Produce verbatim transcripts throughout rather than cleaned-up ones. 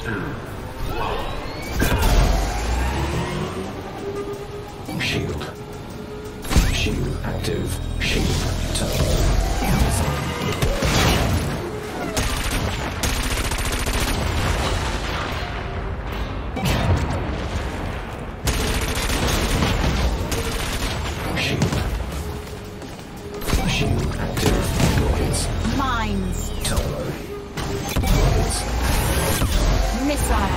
two, one. Shield. Shield active. Shield turbo. Shield. Shield active. Rockets. Mines. Turbo. Rockets. Missile.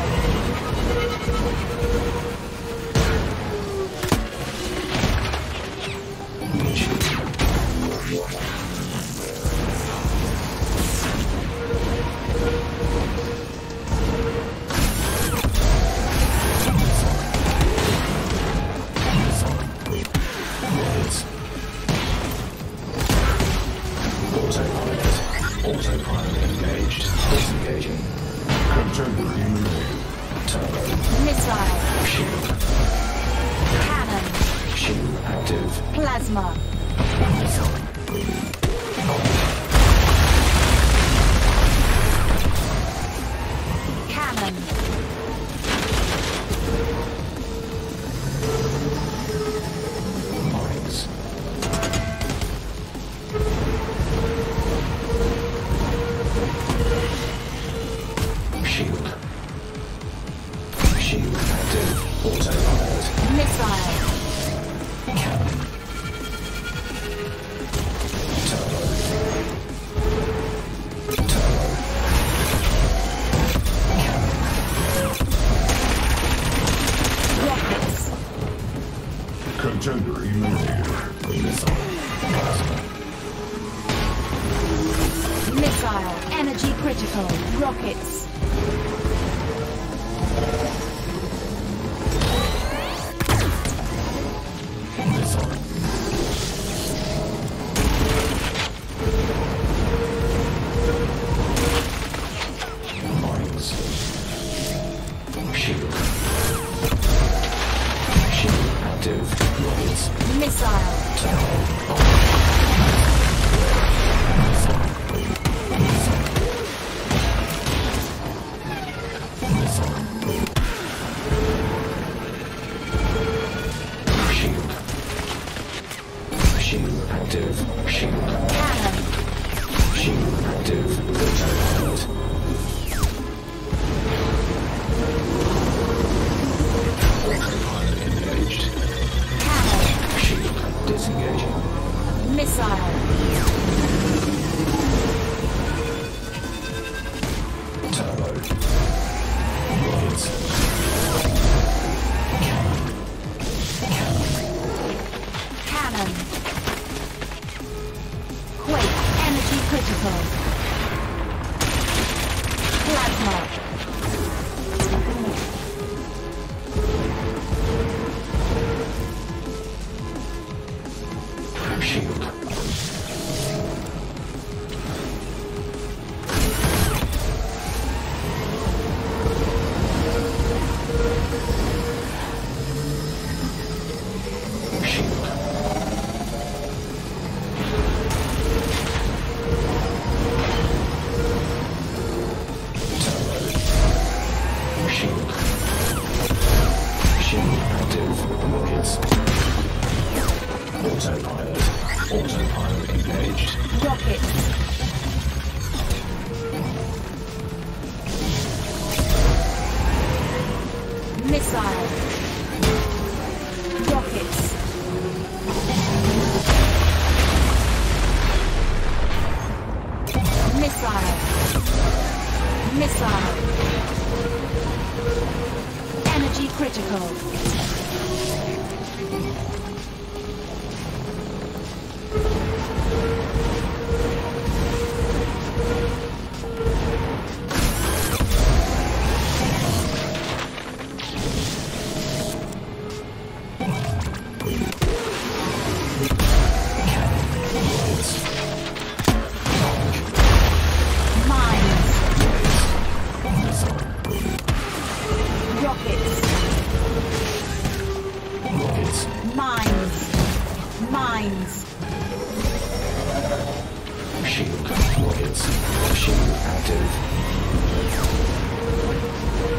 Autopilot. Autopilot engaged. Disengaging. Controller removed. Turbo. Missile. Shield. Cannon. Shield active. Plasma. Cannon. Mines. Shield. Shield active. Autopilot. Missile. Cannon. Turbo. Turbo. Cannon. Rockets. Contender eliminated. Missile. Plasma. Missile. Energy critical. Rockets. Missile. Mines. Shield. Shield active. Rockets. Missile. Turbo. Shield. Shield active. Shield. Cannon. Shield active. Autopilot. Autopilot engaged. Cannon. Shield disengaging. Missile. Turbo. Rockets. Cannon. Cannon. Cannon. Quake. Energy critical. Plasma. Shield. Shield. Turbo. Shield. Shield active. Rockets. Autopilot. Autopilot engaged. Rockets. Missile. Rockets. Missile. Missile. Energy critical. Mines. Shield rockets. Shield active.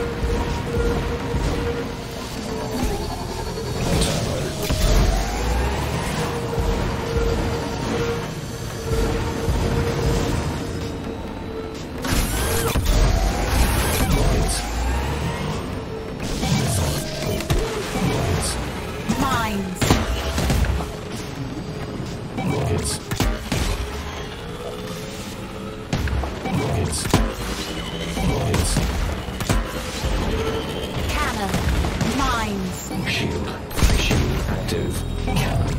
Rockets. Rockets. Cannon. Mines. Shield. Shield active. Cannon.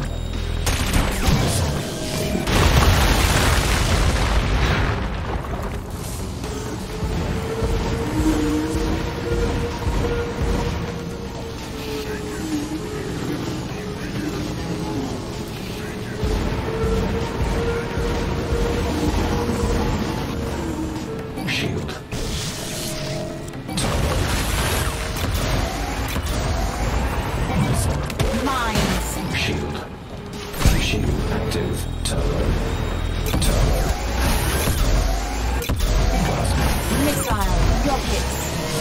Shield. Mines. Shield. Shield active. Turbo. Turbo. Plasma. Missile. Rockets.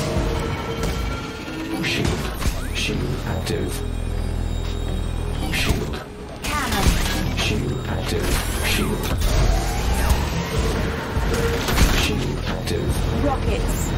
Shield. Shield active. Shield. Cannon. Shield active. Shield. Shield active. Rockets.